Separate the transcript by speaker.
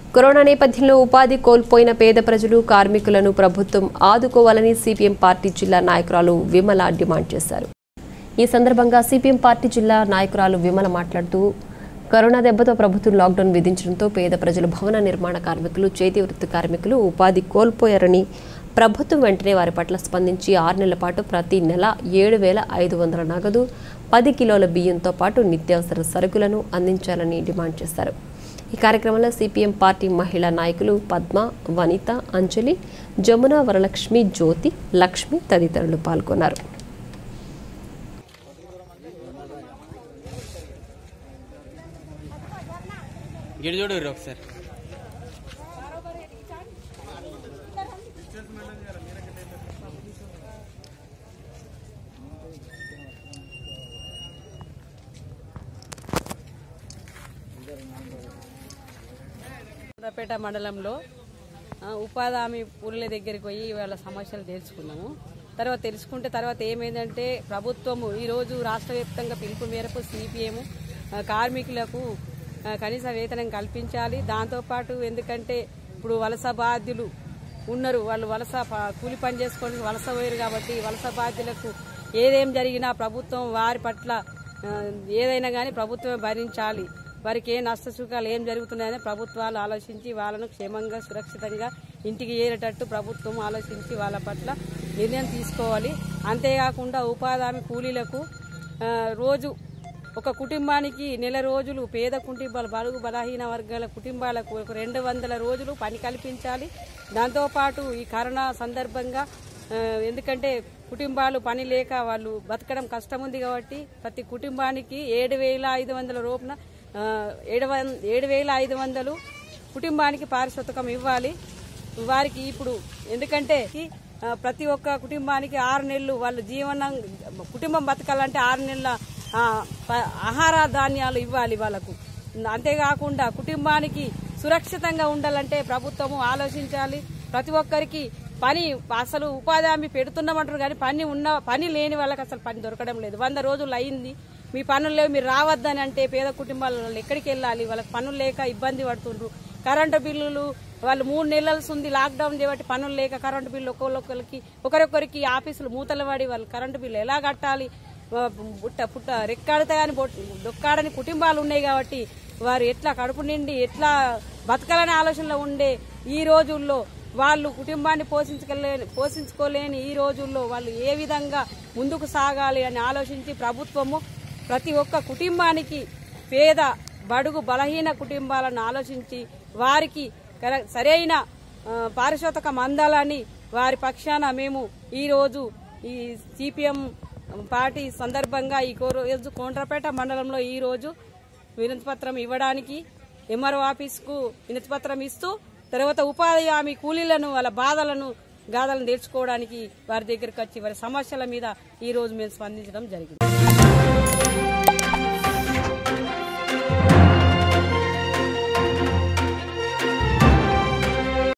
Speaker 1: Corona నేపథ్యంలో ఉపాధి కోల్పోయిన పేద ప్రజలు కార్మికులను ప్రభుత్వం ఆదుకోవాలని సిపిఎం పార్టీ జిల్లా నాయకురాలు విమల డిమాండ్ చేశారు. ఈ సందర్భంగా సిపిఎం పార్టీ జిల్లా నాయకురాలు విమల మాట్లాడుతూ కరోనా దెబ్బతో ప్రభుత్వం లాక్డౌన్ విధించడంతో పేద ప్రజలు భవన నిర్మాణ కార్మికులు చేతి వృత్తి కార్మికులు ఉపాధి కోల్పోయారని ప్రభుత్వం వెంటనే వారి పట్ల స్పందించి 6 నెలల పాటు ప్రతి నెల 7,500 నగదు 10 కిలోల బియ్యంతో పాటు నిత్యావసర సరుకులను అందించాలని డిమాండ్ చేశారు. ఈ కార్యక్రమంలో సిపిఎం పార్టీ మహిళా నాయకులు పద్మ, వనిత, అంజలి, జమున, వరలక్ష్మి, జ్యోతి, లక్ష్మి తదితరులు పాల్గొన్నారు.
Speaker 2: పేట మండలంలో ఉపాధి హామీ కూలీల దగ్గరికి పోయి వాళ్ళ సమస్యలు తెలుసుకున్నాము. తర్వాత ఏమైందంటే ప్రభుత్వము ఈరోజు రాష్ట్ర వ్యాప్తంగా పిలుపు మేరకు సిపిఎం కార్మికులకు కనీస వేతనం కల్పించాలి. దాంతోపాటు ఎందుకంటే ఇప్పుడు వలస బాధ్యులు ఉన్నారు, వాళ్ళు వలస కూలి పని చేసుకొని వలస పోయారు కాబట్టి వలస బాధ్యులకు ఏదేం జరిగినా ప్రభుత్వం వారి పట్ల ఏదైనా కానీ ప్రభుత్వమే భరించాలి. వారికి ఏ నష్ట సుఖాలు ఏం జరుగుతున్నాయని ప్రభుత్వాలు ఆలోచించి వాళ్ళను క్షేమంగా సురక్షితంగా ఇంటికి చేరేటట్టు ప్రభుత్వం ఆలోచించి వాళ్ళ పట్ల నిర్ణయం తీసుకోవాలి. అంతేకాకుండా ఉపాధి హామీ కూలీలకు రోజు ఒక కుటుంబానికి నెల రోజులు పేద కుటుంబాలు బడుగు బలహీన వర్గాల కుటుంబాలకు 200 రోజులు పని కల్పించాలి. దాంతోపాటు ఈ కరోనా సందర్భంగా ఎందుకంటే కుటుంబాలు పని లేక వాళ్ళు బతకడం కష్టం ఉంది కాబట్టి ప్రతి కుటుంబానికి 7,500 రూపాయల 7,500 కుటుంబానికి పారితోషికం ఇవ్వాలి. వారికి ఇప్పుడు ఎందుకంటే ప్రతి ఒక్క కుటుంబానికి 6 నెలలు వాళ్ళు కుటుంబం బతకాలంటే 6 నెలల ఆహార ధాన్యాలు ఇవ్వాలి వాళ్ళకు. అంతేకాకుండా కుటుంబానికి సురక్షితంగా ఉండాలంటే ప్రభుత్వము ఆలోచించాలి. ప్రతి ఒక్కరికి పని అసలు ఉపాధి హామీ పెడుతున్నామంటారు కానీ పని లేని వాళ్ళకి అసలు పని దొరకడం లేదు. 100 రోజులు అయింది, మీ పనులు లేవు, మీరు రావద్దని అంటే పేద కుటుంబాల ఎక్కడికి వెళ్ళాలి? వాళ్ళకి పనులు లేక ఇబ్బంది పడుతుండ్రు. కరెంటు బిల్లులు వాళ్ళు 3 నెలలు ఉంది లాక్డౌన్ చేయబట్టి పనులు లేక కరెంటు బిల్లు ఒకరొకరికి ఆఫీసులు మూతలు పడి వాళ్ళు కరెంటు బిల్లు ఎలా కట్టాలి? రెక్కాడితే కానీ దొక్కాడని కుటుంబాలు ఉన్నాయి కాబట్టి వారు ఎట్లా కడుపు నిండి ఎట్లా బతకాలనే ఆలోచనలో ఉండే ఈ రోజుల్లో వాళ్ళు కుటుంబాన్ని పోషించుకోలేని ఈ రోజుల్లో వాళ్ళు ఏ విధంగా ముందుకు సాగాలి అని ఆలోచించి ప్రభుత్వము ప్రతి ఒక్క కుటుంబానికి పేద బడుగు బలహీన కుటుంబాలను ఆలోచించి వారికి సరైన పారితోషికం అందాలని వారి పక్షాన మేము ఈరోజు ఈ సిపిఎం పార్టీ సందర్భంగా ఈ రోజు కోండ్రపేట మండలంలో ఈరోజు వినతి పత్రం ఇవ్వడానికి ఎంఆర్ఓ ఆఫీస్కు వినతి పత్రం ఇస్తూ తర్వాత ఉపాధి హామీ కూలీలను వాళ్ళ గాథలను తీర్చుకోవడానికి వారి దగ్గరకు వచ్చి వారి సమస్యల మీద ఈ రోజు మేము స్పందించడం జరిగింది.